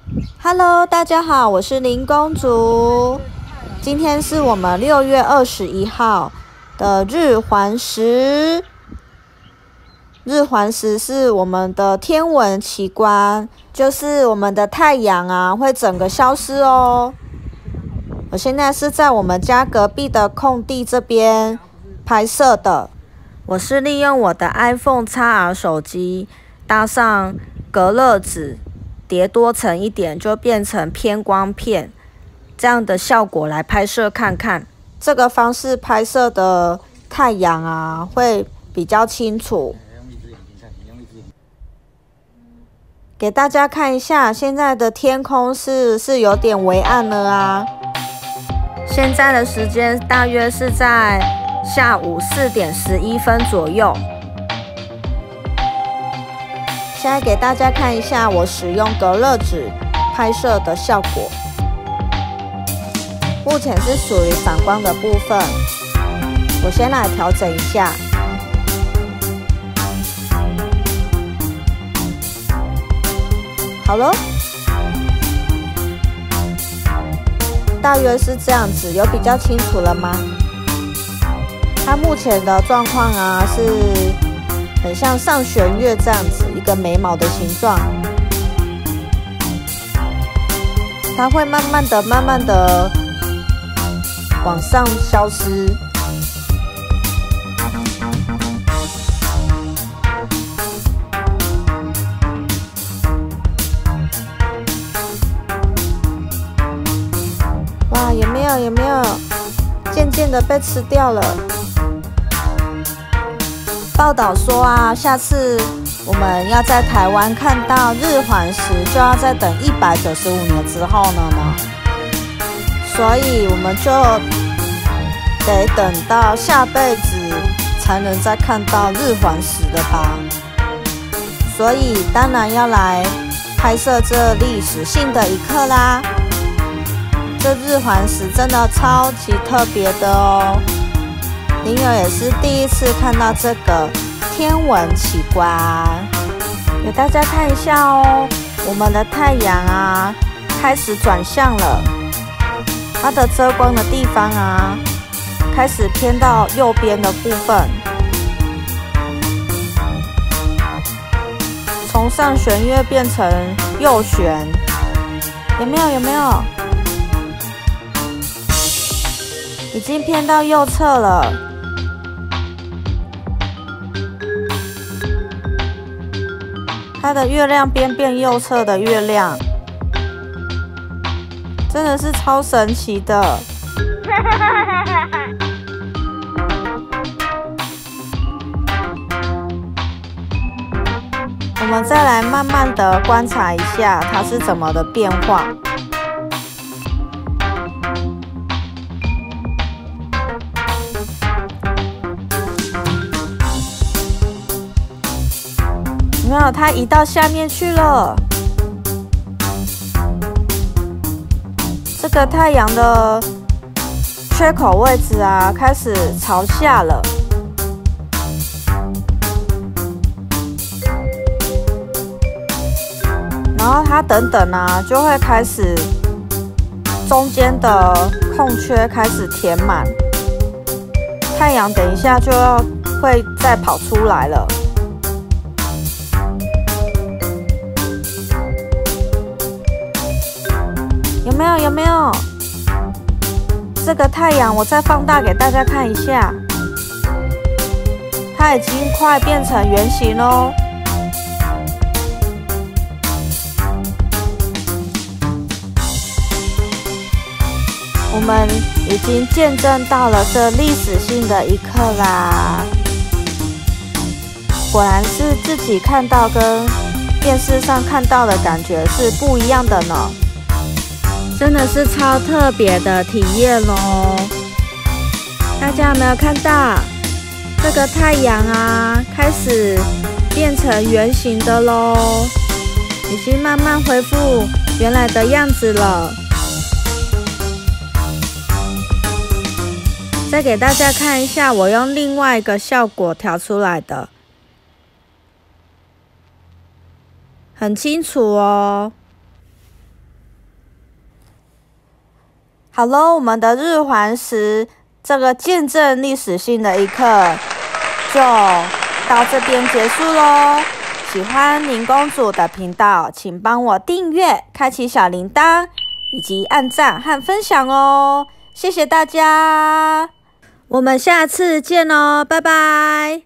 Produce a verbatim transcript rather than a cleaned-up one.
Hello， 大家好，我是林公主。今天是我们六月二十一号的日环食。日环食是我们的天文奇观，就是我们的太阳啊会整个消失哦。我现在是在我们家隔壁的空地这边拍摄的。我是利用我的 iPhone X R 手机搭上隔热纸，叠多层一点，就变成偏光片这样的效果来拍摄看看。这个方式拍摄的太阳啊会比较清楚。给大家看一下，现在的天空是是有点微暗了啊。现在的时间大约是在下午四点十一分左右。现在给大家看一下我使用隔热纸拍摄的效果。目前是属于反光的部分，我先来调整一下。好了，大约是这样子，有比较清楚了吗？它目前的状况啊，是很像上弦月这样子，一个眉毛的形状。它会慢慢的、慢慢的往上消失。哇，有没有？有没有？渐渐的被吃掉了。报道说啊，下次我们要在台湾看到日环食，就要再等一百九十五年之后了呢。所以我们就得等到下辈子才能再看到日环食了吧。所以当然要来拍摄这历史性的一刻啦。这日环食真的超级特别的哦。林友也是第一次看到这个天文奇观，给大家看一下哦。我们的太阳啊，开始转向了，它的遮光的地方啊，开始偏到右边的部分，从上弦月变成右旋，有没有？有没有？已经偏到右侧了。它的月亮边变右侧的月亮，真的是超神奇的。我们再来慢慢的观察一下它是怎么的变化。有没有？它移到下面去了。这个太阳的缺口位置啊，开始朝下了。然后它等等啊，就会开始中间的空缺开始填满。太阳等一下就要会再跑出来了。有没有？有没有？这个太阳我再放大给大家看一下，它已经快变成圆形喽。我们已经见证到了这历史性的一刻啦！果然是自己看到跟电视上看到的感觉是不一样的呢。真的是超特别的体验咯。大家有没有看到这个太阳啊，开始变成圆形的咯，已经慢慢恢复原来的样子了。再给大家看一下，我用另外一个效果调出来的，很清楚哦。 好喽，我们的日环食这个见证历史性的一刻就到这边结束喽。喜欢林公主的频道，请帮我订阅、开启小铃铛，以及按赞和分享哦。谢谢大家，我们下次见哦，拜拜。